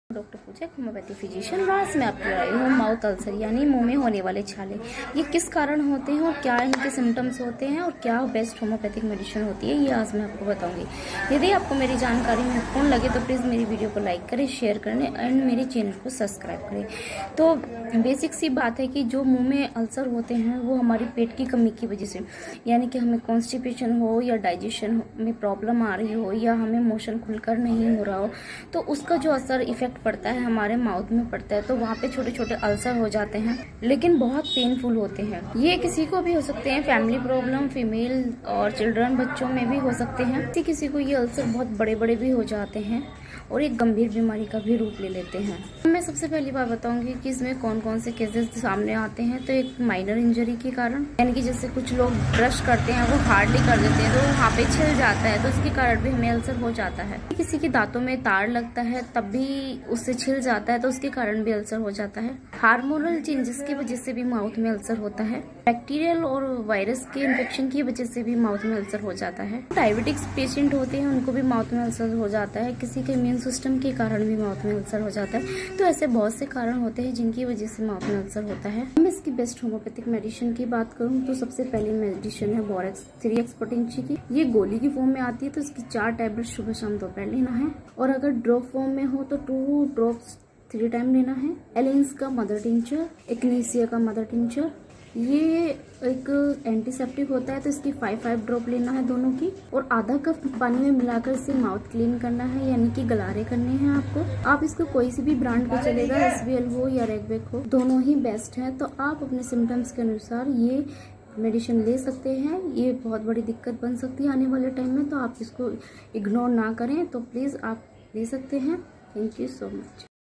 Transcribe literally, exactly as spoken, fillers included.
Doctor पूजा homeopathy physician. आज मैं आपको आई हूँ माउथ अल्सर यानी मुंह में होने वाले छाले, ये किस कारण होते हैं और क्या इनके सिम्टम्स होते हैं और क्या बेस्ट होम्योपैथिक मेडिसिन होती है, ये आज मैं आपको बताऊंगी। यदि आपको मेरी जानकारी महत्वपूर्ण लगे तो प्लीज़ मेरी वीडियो को लाइक करें, शेयर करें एंड मेरे चैनल को सब्सक्राइब करें। तो बेसिक सी बात है कि जो मुँह में अल्सर होते हैं वो हमारी पेट की कमी की वजह से, यानी कि हमें कॉन्स्टिपेशन हो या डाइजेशन में प्रॉब्लम आ रही हो या हमें मोशन खुलकर नहीं हो रहा हो, तो उसका जो असर इफेक्ट पड़ता है हमारे माउथ में पड़ता है। तो वहाँ पे छोटे छोटे अल्सर हो जाते हैं, लेकिन बहुत पेनफुल होते हैं। ये किसी को भी हो सकते हैं, फैमिली प्रॉब्लम, फीमेल और चिल्ड्रन बच्चों में भी हो सकते हैं। किसी किसी को ये अल्सर बहुत बड़े बड़े भी हो जाते हैं और एक गंभीर बीमारी का भी रूप ले लेते हैं। मैं सबसे पहली बात बताऊंगी कि इसमें कौन कौन से केसेस सामने आते हैं। तो एक माइनर इंजरी के कारण, यानी कि जैसे कुछ लोग ब्रश करते हैं वो हार्डली कर देते हैं तो वहाँ पे छिल जाता है, तो उसके कारण भी हमें अल्सर हो जाता है। किसी के दांतों में तार लगता है तब भी उससे छिल जाता है, तो उसके कारण भी अल्सर हो जाता है। हार्मोनल चेंजेस की वजह से भी माउथ में अल्सर होता है। बैक्टीरियल और वायरस के इन्फेक्शन की वजह से भी माउथ में अल्सर हो जाता है। डायबिटिक्स पेशेंट होते हैं उनको भी माउथ में अल्सर हो जाता है। किसी के इम्यून सिस्टम के कारण भी माउथ में अल्सर हो जाता है। तो ऐसे बहुत से कारण होते हैं जिनकी वजह से माउथ में अल्सर होता है। मैं इसकी बेस्ट होम्योपैथिक मेडिसिन की बात करूं तो सबसे पहली मेडिसिन है बोरेक्स थ्री एक्स पोटेंशियल की। ये गोली की फॉर्म में आती है, तो इसकी चार टैबलेट सुबह शाम दोपहर लेना है, और अगर ड्रॉप फॉर्म में हो तो टू ड्रॉप्स थ्री टाइम लेना है। एलिन्स का मदर टिंचर, एक्नेसिया का मदर टिंचर, ये एक एंटीसेप्टिक होता है, तो इसकी फाइव फाइव ड्रॉप लेना है दोनों की, और आधा कप पानी में मिलाकर इसे माउथ क्लीन करना है, यानी कि गलारे करने हैं आपको। आप इसको कोई सी भी ब्रांड का चलेगा, एस बी एल हो या रेगवेक हो, दोनों ही बेस्ट है। तो आप अपने सिम्टम्स के अनुसार ये मेडिसिन ले सकते हैं। ये बहुत बड़ी दिक्कत बन सकती है आने वाले टाइम में, तो आप इसको इग्नोर ना करें। तो प्लीज़ आप ले सकते हैं। Thank you so much.